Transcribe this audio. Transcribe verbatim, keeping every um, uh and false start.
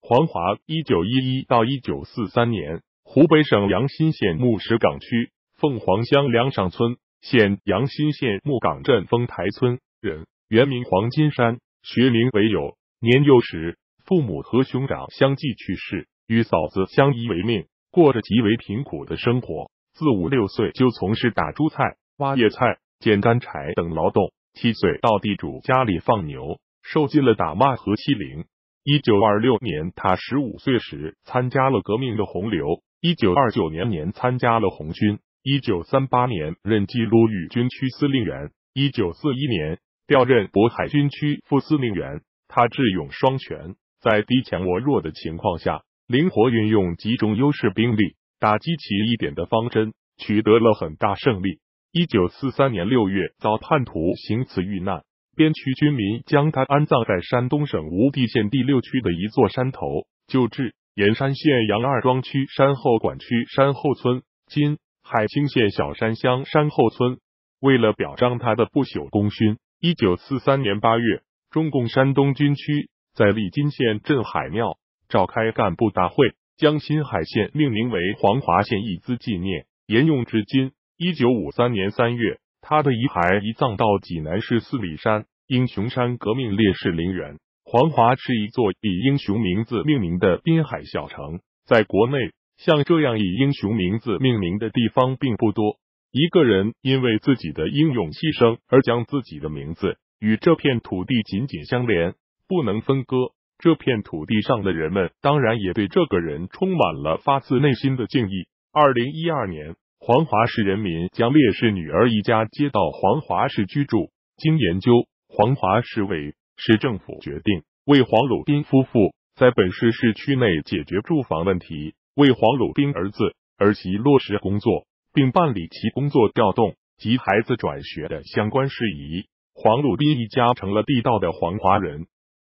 黄华一九一一到一九四三年，湖北省阳新县木石岗区凤凰乡梁上村，现阳新县木岗镇丰台村人，原名黄金山，学名为友。年幼时，父母和兄长相继去世，与嫂子相依为命，过着极为贫苦的生活。自五六岁就从事打猪菜、挖叶菜、捡干柴等劳动，七岁到地主家里放牛，受尽了打骂和欺凌。一九二六年，他十五岁时参加了革命的洪流。一九二九年年参加了红军。一九三八年任冀鲁豫军区司令员。一九四一年调任渤海军区副司令员。他智勇双全，在敌强我弱的情况下，灵活运用集中优势兵力，打击起义点的方针，取得了很大胜利。一九四三年六月，遭叛徒行刺遇难，边区军民将他安葬在山东省无地县第六区的一座山头，旧治盐山县杨二庄区山后管区山后村，今海清县小山乡山后村。为了表彰他的不朽功勋，一九四三年八月，中共山东军区在利津县镇海庙召开干部大会，将新海县命名为黄华县，以资纪念，沿用至今。一九五三年三月，他的遗骸移葬到济南市四里山英雄山革命烈士陵园。黄华是一座以英雄名字命名的滨海小城，在国内像这样以英雄名字命名的地方并不多。一个人因为自己的英勇牺牲而将自己的名字与这片土地紧紧相连，不能分割。这片土地上的人们当然也对这个人充满了发自内心的敬意。二零一二年，黄华市人民将烈士女儿一家接到黄华市居住。经研究，黄华市委市政府决定为黄鲁滨夫妇在本市市区内解决住房问题，为黄鲁滨儿子儿媳落实工作，并办理其工作调动及孩子转学的相关事宜。黄鲁滨一家成了地道的黄华人。